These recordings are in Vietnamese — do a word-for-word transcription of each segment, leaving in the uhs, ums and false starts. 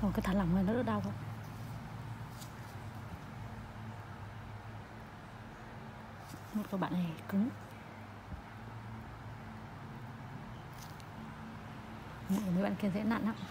Xong cứ thả lỏng lên nó đỡ đau không? Một của bạn này cứng, một của mấy bạn kia sẽ nặng lắm.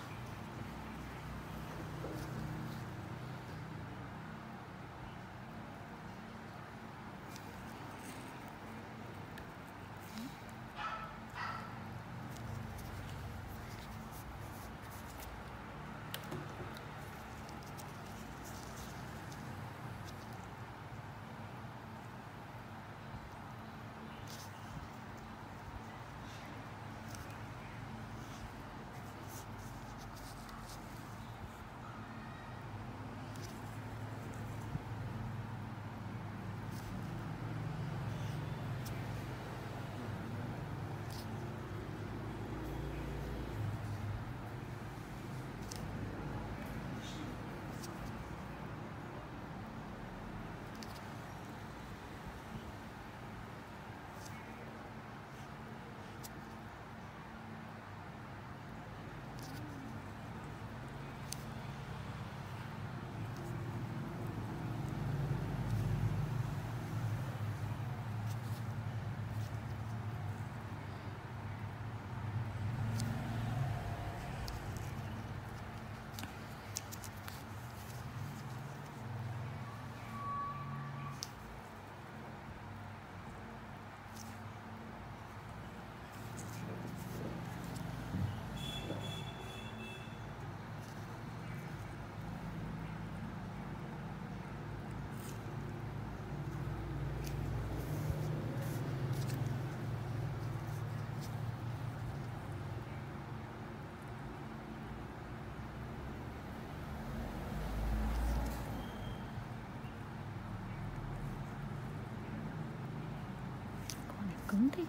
Con này cứng thế.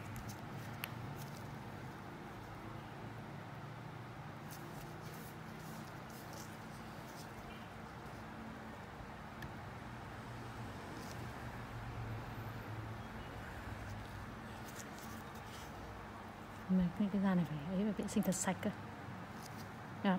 Mà cái, cái da này phải ấy, phải vệ sinh thật sạch cơ. Được.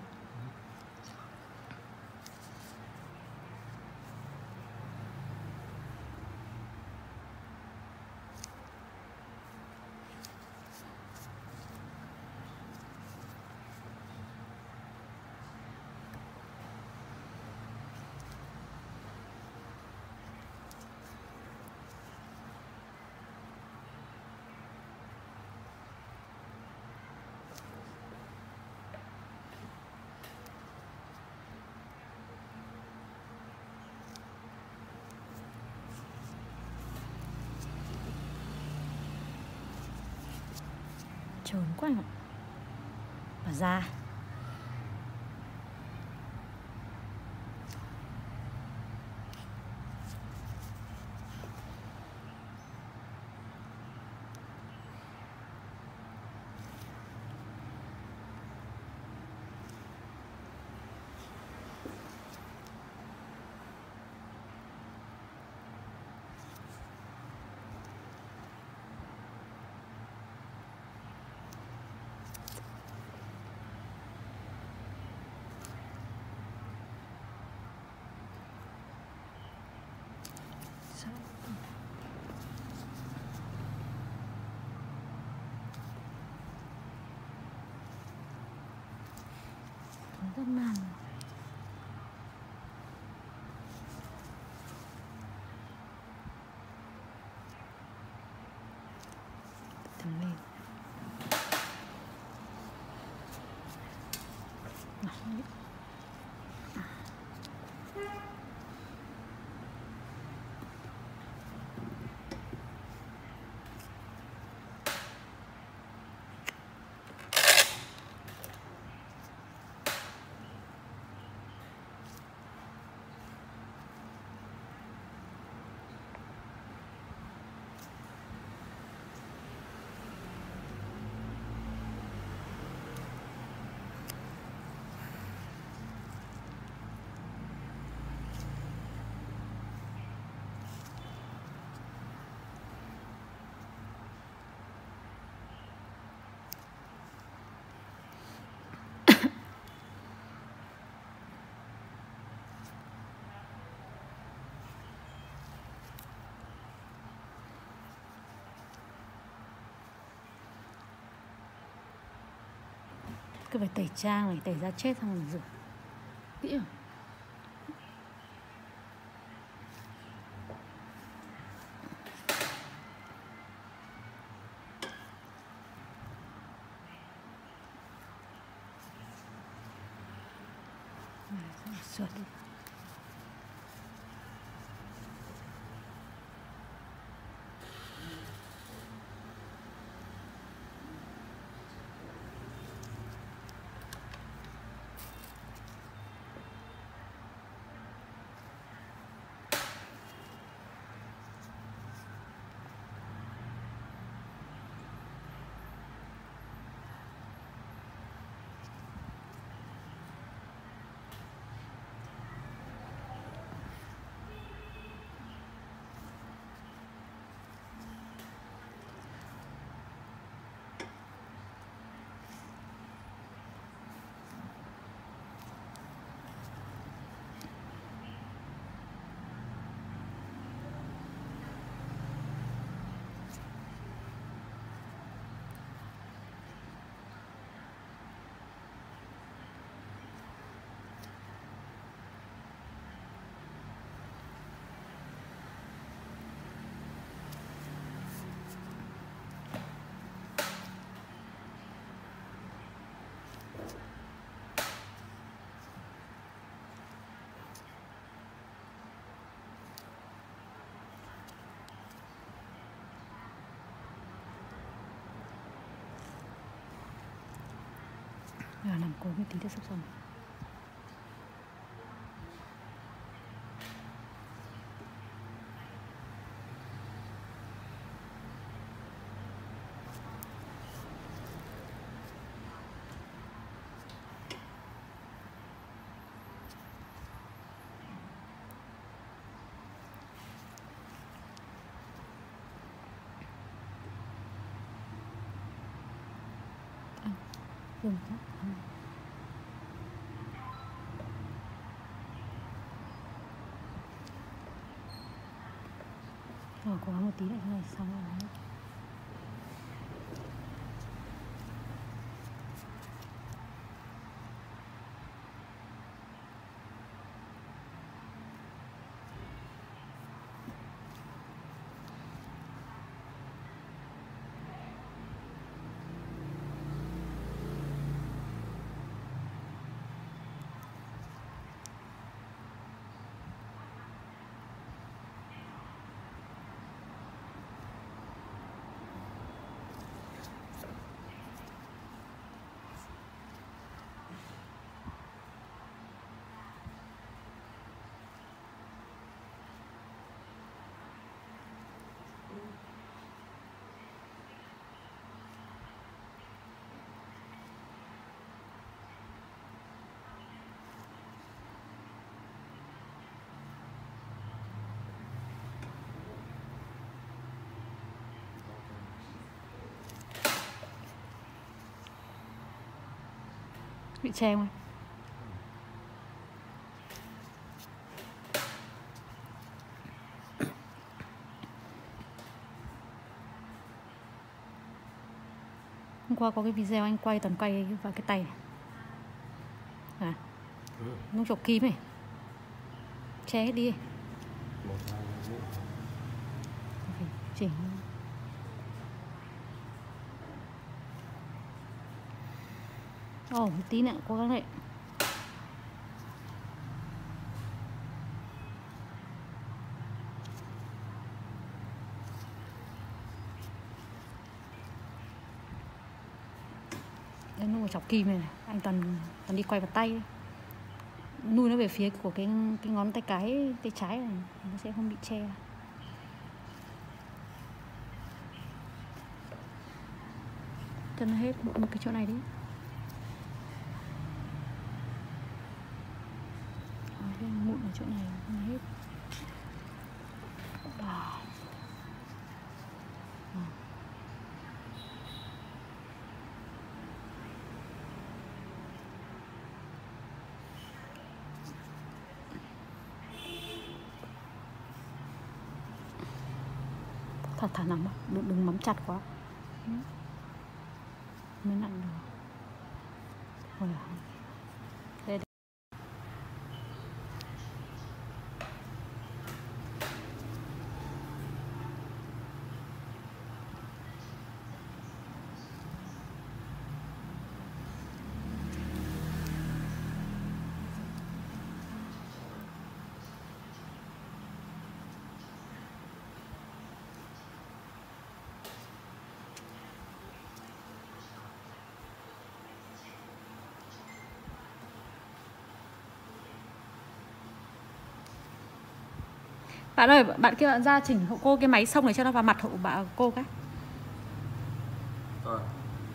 Trơn quá anh ạ. Và da rất màn. Thầm lên. Cứ phải tẩy trang này, tẩy da chết xong rồi rửa kỹ rồi. Sượt đi. Giờ nằm cố một tí để sắp xong. Dùng đó. Ừ. Rồi cố gắng một tí lại thế này xong rồi. Bị che không? Hôm qua có cái video anh quay toàn quay vào cái tay này. À, ừ. Nó chọc kim này. Che hết đi. Một, hai, một. Chỉnh. Ồ, một tí nữa, cố gắng đấy. Đây nó chọc kim này, này. Anh toàn toàn đi quay vào tay. Nuôi nó về phía của cái cái ngón tay cái tay trái này, nó sẽ không bị che. Cho nó hết một cái chỗ này đi. Cái mụn ở chỗ này nó hết. À. À. Thả thả nằm, đừng, đừng mắm chặt quá mới nặng được. Đây. Bạn ơi, bạn kia bạn ra chỉnh hộ cô cái máy xông này cho nó vào mặt hộ bà cô cái. Rồi.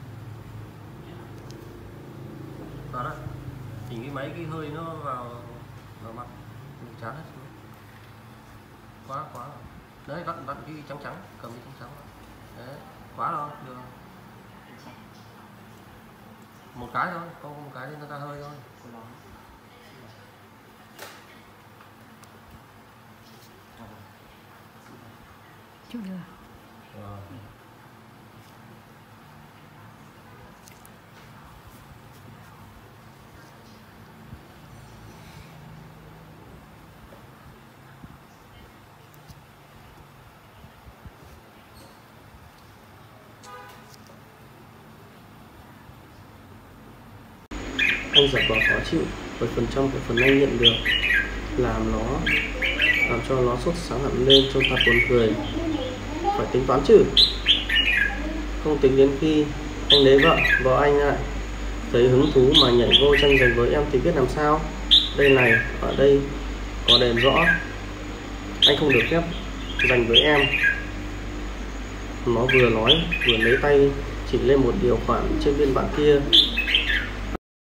Vào đó. Chỉnh cái máy cái hơi nó vào vào mặt. Mình chán hết. Quá quá. Đấy, vặn vặn cái trắng trắng, cầm cái trắng trắng. Đấy, quá rồi, được. Một cái thôi, có một cái nó ra hơi thôi. Chút nữa. Rồi. Anh giả vờ khó chịu bởi phần trong của phần anh nhận được, làm nó làm cho nó sốt sáng hẳn lên cho ta buồn cười. Phải tính toán chứ, không tính đến khi anh lấy vợ, vợ anh lại thấy hứng thú mà nhảy vô tranh giành với em thì biết làm sao. Đây này, ở đây có đèn rõ, anh không được phép giành với em. Nó vừa nói vừa lấy tay chỉ lên một điều khoản trên biên bản kia.